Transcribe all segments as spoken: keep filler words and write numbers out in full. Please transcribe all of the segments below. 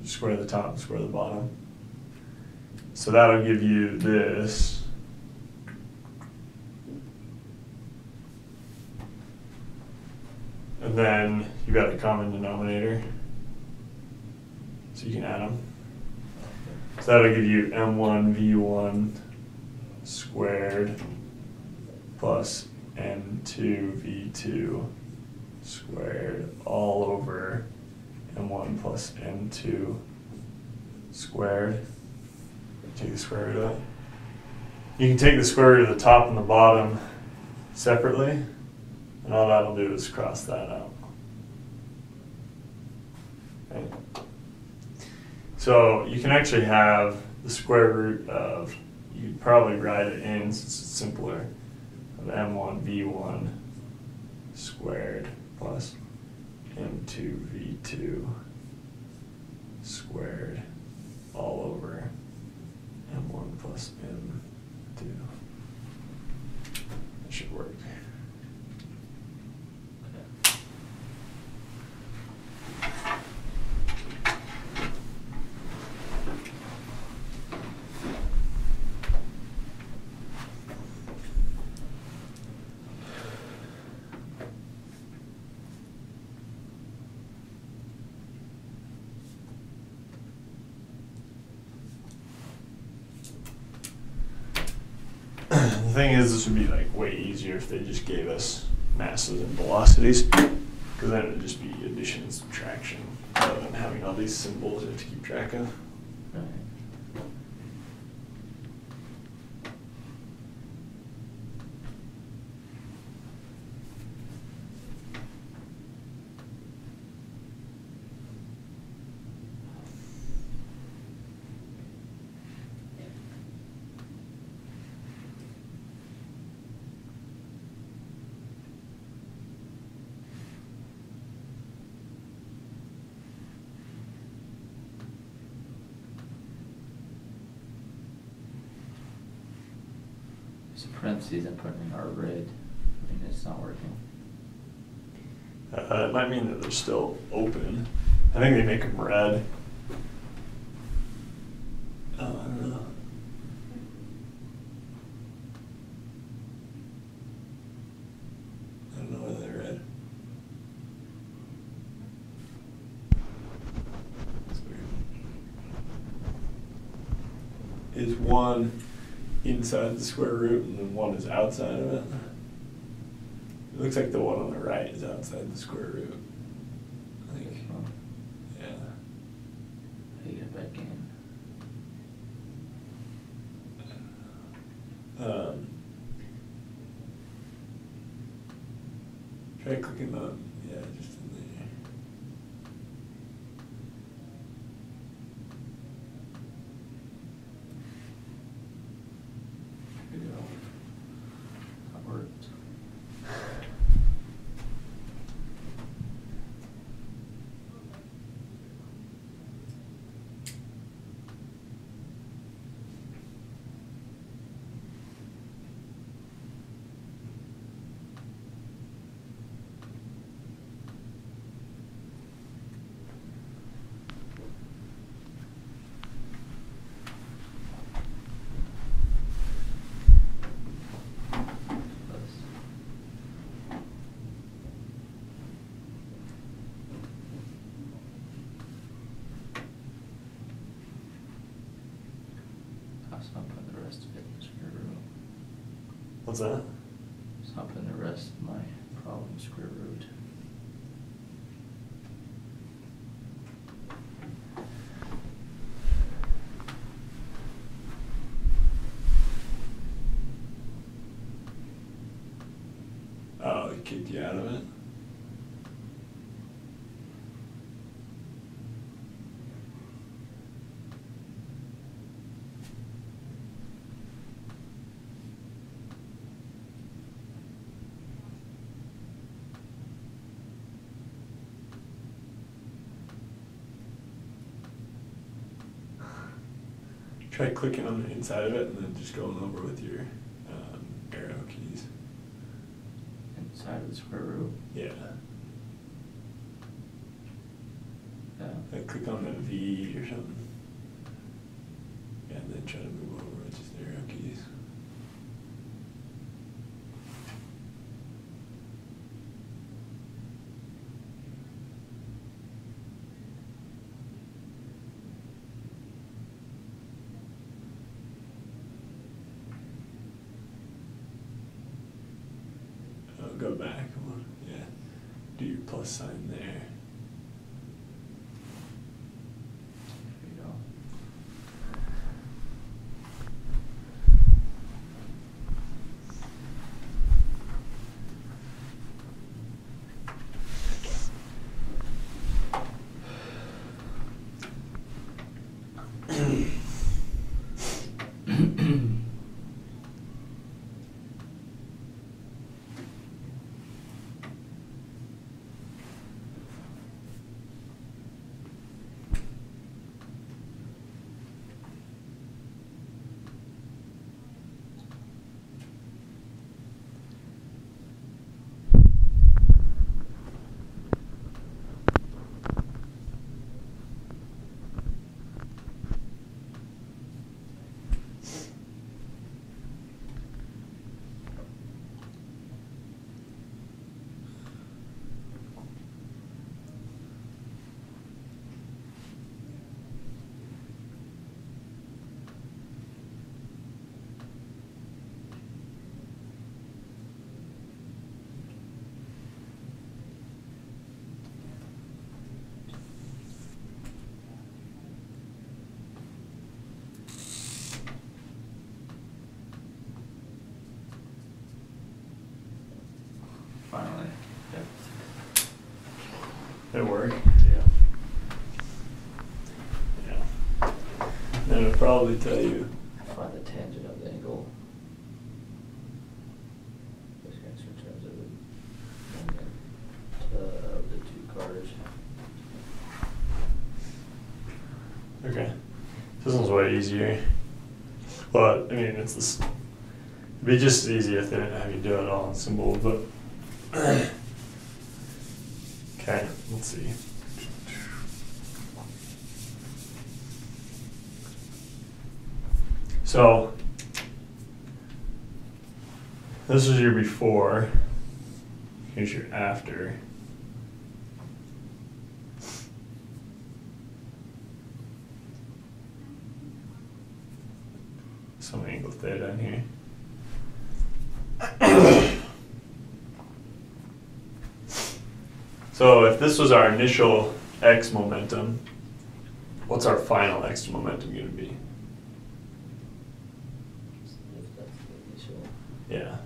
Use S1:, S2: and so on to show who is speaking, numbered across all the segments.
S1: square the top and square the bottom. So that'll give you this. And then you've got a common denominator. So you can add them. So that'll give you m one v one squared plus m two v two squared all over m one plus m two squared. Take the square root of it. You can take the square root of the top and the bottom separately, and all that'll do is cross that out. Okay. So you can actually have the square root of, you'd probably write it in since it's simpler, of m one v one squared plus m two v two squared all over m one plus m two. That should work. The thing is, this would be like way easier if they just gave us masses and velocities, because then it would just be addition and subtraction rather than having all these symbols you have to keep track of.
S2: Right. So parentheses I'm putting in are red. I mean, it's not working.
S1: Uh, it might mean that they're still open. I think they make them red. Oh, I don't know. I don't know whether they're red. That's weird. Is one inside the square root and then one is outside of it? It looks like the one on the right is outside the square root. I think.
S2: Oh.
S1: Yeah.
S2: How you get back in?
S1: Um, try clicking on, yeah, just in there.
S2: There you go. That worked. So I'm putting the rest of it in the square root.
S1: What's that?
S2: So I'm putting the rest of my problem in square root.
S1: Oh, it kicked you out of it? Try clicking on the inside of it and then just going over with your um, arrow keys.
S2: Inside of the square root.
S1: Yeah.
S2: Yeah. Okay.
S1: Like click on the V or something. Yeah, and then try to move over with just the arrow keys. Oh, go back. Come on. Yeah. Do your plus sign there.
S2: There you go. Finally. Yep.
S1: It worked.
S2: Yeah.
S1: Yeah. Then it'll probably tell you.
S2: Find the tangent of the angle. This answer in terms of the moment uh, of the two cars.
S1: Okay. This one's way easier. But, I mean, it's this. It'd be just as easy if they didn't have you do it all in symbol, but. Okay, let's see. So, this is your before. Here's your after. Some angle theta in here. So if this was our initial x momentum, what's our final x momentum going to be?
S2: If that's the initial.
S1: Yeah.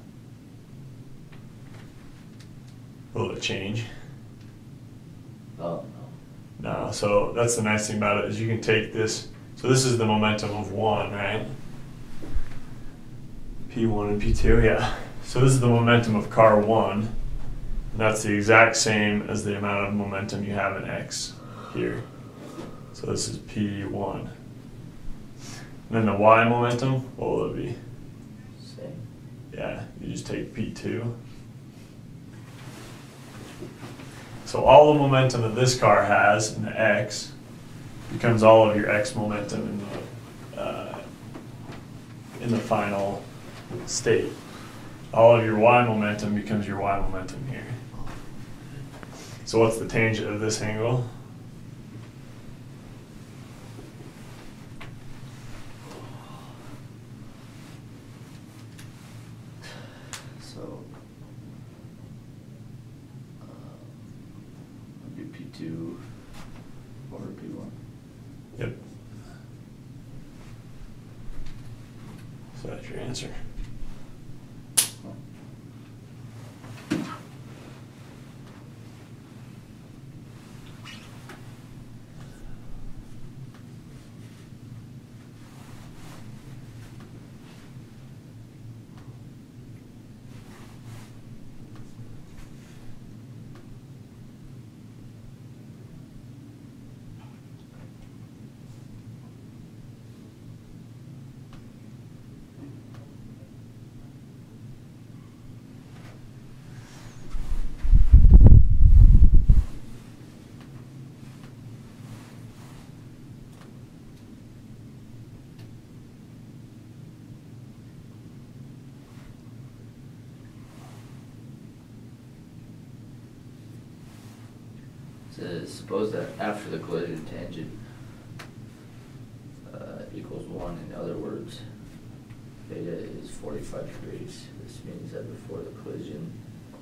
S1: Will it change?
S2: Oh, no.
S1: No, so that's the nice thing about it is you can take this, so this is the momentum of one, right? P one and P two, yeah. So this is the momentum of car one, and that's the exact same as the amount of momentum you have in X here. So this is P one. And then the Y momentum, what will it be?
S2: Same.
S1: Yeah, you just take P two. So all the momentum that this car has in the X becomes all of your X momentum in the, uh, in the final state. All of your Y momentum becomes your Y momentum here. So what's the tangent of this angle?
S2: So, uh, would be P two over P one.
S1: Yep. So that's your answer.
S2: Says suppose that after the collision tangent uh, equals one. In other words, beta is forty-five degrees. This means that before the collision,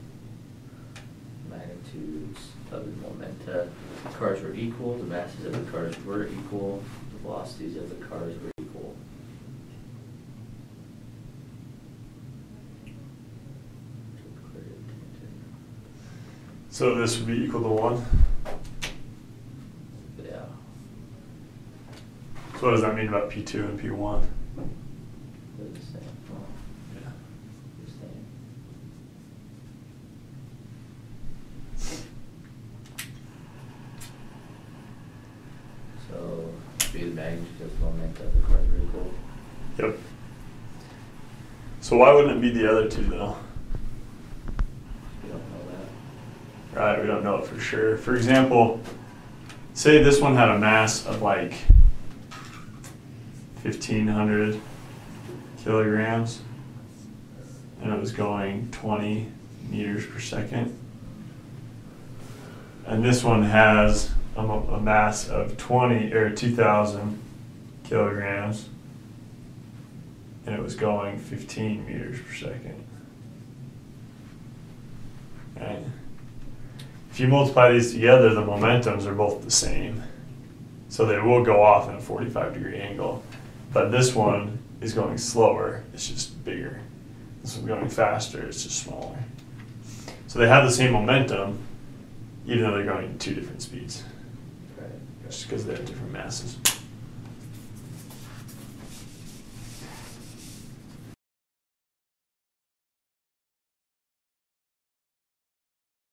S2: magnitudes of the momenta, the cars were equal, the masses of the cars were equal, the velocities of the cars were equal.
S1: So this would be equal to one?
S2: Yeah.
S1: So what does that mean about P two and P one?
S2: They're the same. Oh,
S1: Yeah.
S2: the same. So, be the magnitude of the momenta of the cars were equal.
S1: Yep. So why wouldn't it be the other two though?
S2: We don't know that.
S1: Right, we don't know it for sure. For example, say this one had a mass of like fifteen hundred kilograms and it was going twenty meters per second. And this one has a, mo- a mass of twenty or two thousand kilograms and it was going fifteen meters per second. Right? If you multiply these together, the momentums are both the same. So they will go off in a forty-five degree angle. But this one is going slower, it's just bigger. This one's going faster, it's just smaller. So they have the same momentum, even though they're going two different speeds.
S2: Right.
S1: Just because they have different masses.